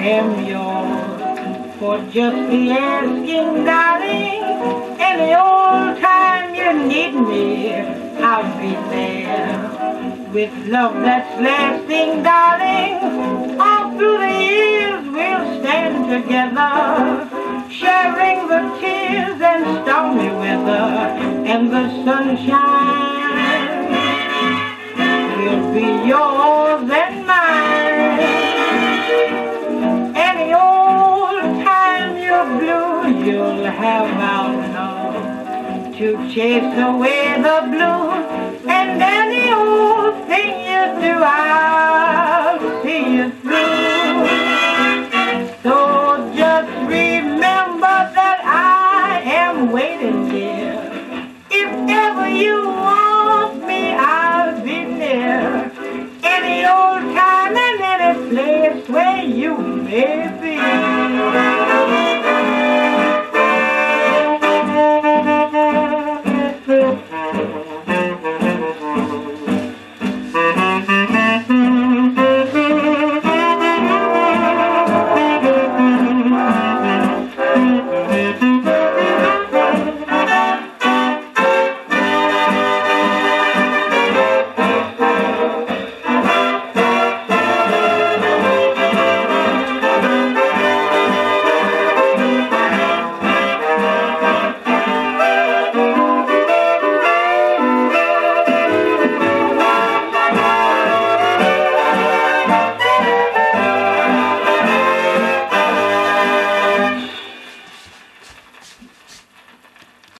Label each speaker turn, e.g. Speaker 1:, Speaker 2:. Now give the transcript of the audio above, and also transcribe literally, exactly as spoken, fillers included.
Speaker 1: am yours for just the asking, darling. Any old time you need me, I'll be there. With love that's lasting, darling, all through the years we'll stand together, sharing the tears and stormy weather, and the sunshine will be yours and mine. Any old time you're blue, you'll have our love to chase away the blues, and any old thing you do, I'll see you through.